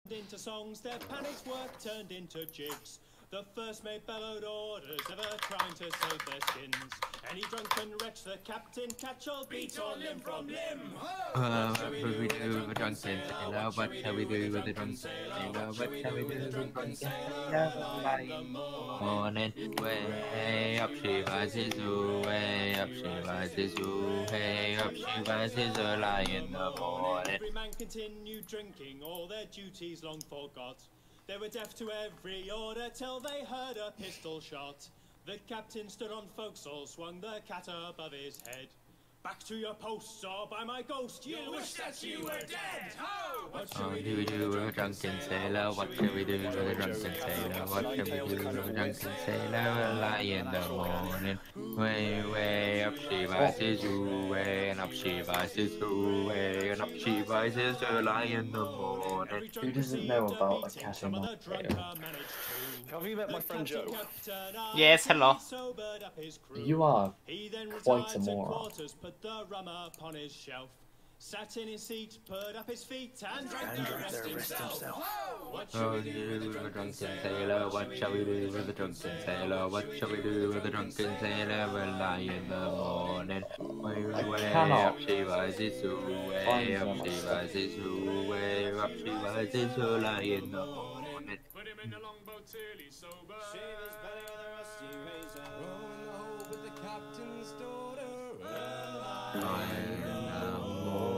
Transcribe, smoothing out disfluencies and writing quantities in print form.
Into songs, their panics work turned into jigs. The first mate bellowed orders, ever trying to save their skins. Any drunken wretch the captain catch all beat or limb from limb. What shall we do with a drunken sailor? What shall we do with a drunken sailor? What shall we do with a drunken sailor? Morning, way up she rises, way up she rises, way up she rises early in the morning. Every man continued drinking, all their duties long forgot. They were deaf to every order till they heard a pistol shot. The captain stood on forecastle, swung the cat above his head. Back to your posts, or by my ghost, you'll wish that you were dead! Ho! What shall we do with a drunken sailor? What shall we do with a drunken sailor? What shall we do with a drunken sailor? Early in the morning, way, way up she rises, way and up she rises, way and up she rises early in the morning. Who doesn't know about a cat in my Have you met my friend Joe? Yes, hello. You are quite a moron. Put the rum upon his shelf. Sat in his seat, put up his feet, and drank the rest himself. What shall we do with a drunken sailor? What shall we do with a drunken sailor? What shall we do with a drunken sailor? Early in the morning, way up she rises, way up she rises, way up she rises early in the morning. Put him in the longboat till he's sober. Shave his belly with a rusty razor. Rowing the hoe with the captain's daughter. In the morning.